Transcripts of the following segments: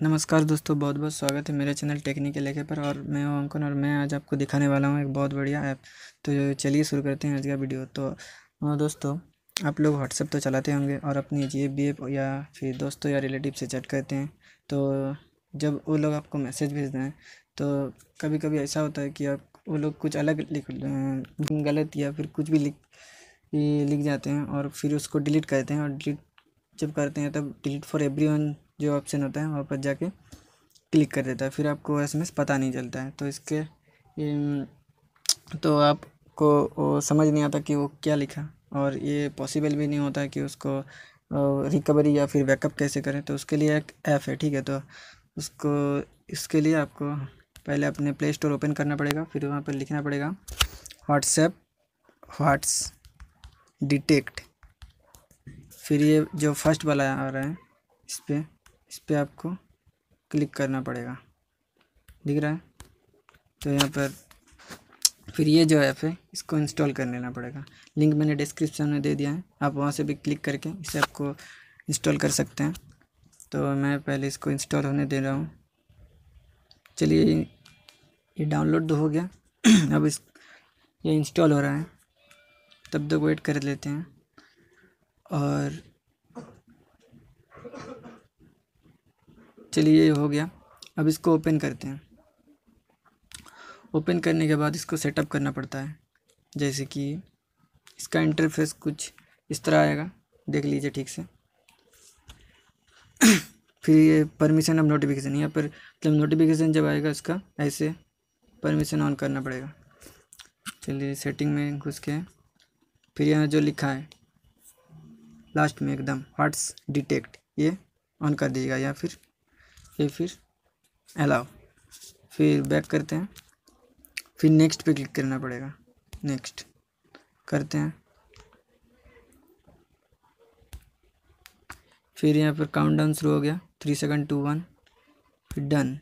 नमस्कार दोस्तों, बहुत बहुत स्वागत है मेरे चैनल टेक्निकल लेके पर। और मैं हूं अंकन और मैं आज आपको दिखाने वाला हूं एक बहुत बढ़िया ऐप। तो चलिए शुरू करते हैं आज का वीडियो। तो दोस्तों, आप लोग व्हाट्सएप तो चलाते होंगे और अपनी जीएफ या फिर दोस्तों या रिलेटिव से चैट करते हैं। तो जब वो लोग आपको मैसेज भेजते हैं तो कभी कभी ऐसा होता है कि आप वो लोग कुछ अलग गलत या फिर कुछ भी लिख जाते हैं और फिर उसको डिलीट करते हैं। और डिलीट जब करते हैं तब डिलीट फॉर एवरीवन जो ऑप्शन होता है वहाँ पर जाके क्लिक कर देता है, फिर आपको एसएमएस पता नहीं चलता है। तो इसके तो आपको वो समझ नहीं आता कि वो क्या लिखा, और ये पॉसिबल भी नहीं होता है कि उसको रिकवरी या फिर बैकअप कैसे करें। तो उसके लिए एक ऐप है, ठीक है। तो उसको इसके लिए आपको पहले अपने प्ले स्टोर ओपन करना पड़ेगा, फिर वहाँ पर लिखना पड़ेगा व्हाट्स डिटेक्ट। फिर ये जो फर्स्ट वाला आ रहा है इस पर आपको क्लिक करना पड़ेगा, दिख रहा है। तो यहाँ पर फिर ये जो ऐप है इसको इंस्टॉल कर लेना पड़ेगा। लिंक मैंने डिस्क्रिप्शन में दे दिया है, आप वहाँ से भी क्लिक करके इस ऐप को इंस्टॉल कर सकते हैं। तो मैं पहले इसको इंस्टॉल होने दे रहा हूँ। चलिए, ये डाउनलोड तो हो गया अब ये इंस्टॉल हो रहा है, तब तक वेट कर लेते हैं। और चलिए, ये हो गया। अब इसको ओपन करते हैं। ओपन करने के बाद इसको सेटअप करना पड़ता है। जैसे कि इसका इंटरफेस कुछ इस तरह आएगा, देख लीजिए ठीक से। फिर ये परमिशन ऑफ नोटिफिकेशन, यहाँ पर मतलब नोटिफिकेशन जब आएगा इसका ऐसे परमिशन ऑन करना पड़ेगा। चलिए, सेटिंग में घुस के फिर यहाँ जो लिखा है लास्ट में एकदम व्हाट्स डिटेक्ट, ये ऑन कर दीजिएगा, या फिर अलाउ। फिर बैक करते हैं, फिर नेक्स्ट पे क्लिक करना पड़ेगा। नेक्स्ट करते हैं, फिर यहाँ पर काउंटडाउन शुरू हो गया, 3 सेकंड 2 1, फिर डन।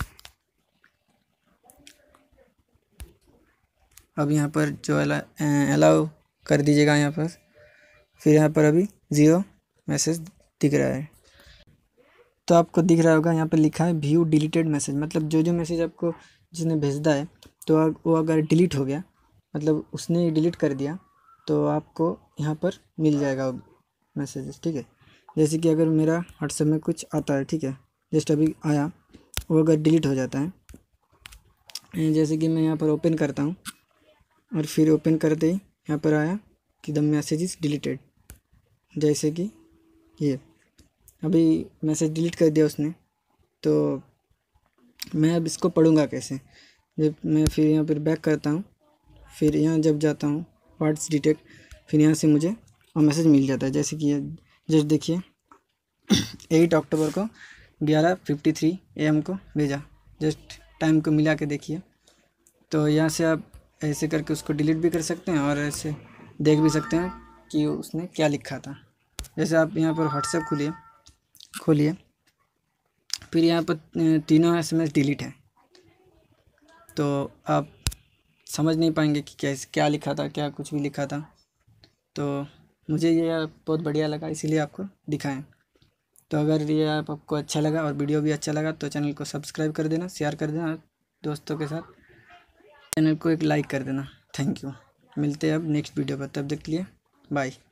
अब यहाँ पर जो अलाउ कर दीजिएगा यहाँ पर। फिर यहाँ पर अभी 0 मैसेज दिख रहा है। तो आपको दिख रहा होगा यहाँ पर लिखा है व्यू डिलीटेड मैसेज, मतलब जो मैसेज आपको जिसने भेजा है तो वो अगर डिलीट हो गया, मतलब उसने डिलीट कर दिया, तो आपको यहाँ पर मिल जाएगा मैसेजेस, ठीक है। जैसे कि अगर मेरा व्हाट्सएप में कुछ आता है, ठीक है, जस्ट अभी आया, वो अगर डिलीट हो जाता है, जैसे कि मैं यहाँ पर ओपन करता हूँ और फिर ओपन करते ही यहाँ पर आया कि द मैसेज इज़ डिलीटेड। जैसे कि ये अभी मैसेज डिलीट कर दिया उसने, तो मैं अब इसको पढ़ूँगा कैसे। जब मैं फिर यहाँ पर बैक करता हूँ, फिर यहाँ जब जाता हूँ व्हाट्स डिटेक्ट, फिर यहाँ से मुझे वो मैसेज मिल जाता है। जैसे कि ये जस्ट देखिए 8 अक्टूबर को 11:53 AM को भेजा, जस्ट टाइम को मिला के देखिए। तो यहाँ से आप ऐसे करके उसको डिलीट भी कर सकते हैं और ऐसे देख भी सकते हैं कि उसने क्या लिखा था। जैसे आप यहाँ पर व्हाट्सएप खोलिए, फिर यहाँ पर तीनों SMS डिलीट है, तो आप समझ नहीं पाएंगे कि क्या लिखा था, क्या कुछ भी लिखा था। तो मुझे ये बहुत बढ़िया लगा, इसीलिए आपको दिखाएं। तो अगर ये ऐप आपको अच्छा लगा और वीडियो भी अच्छा लगा तो चैनल को सब्सक्राइब कर देना, शेयर कर देना दोस्तों के साथ, चैनल को एक लाइक कर देना। Thank you. मिलते हैं अब नेक्स्ट वीडियो पर, तब तक के लिए बाय।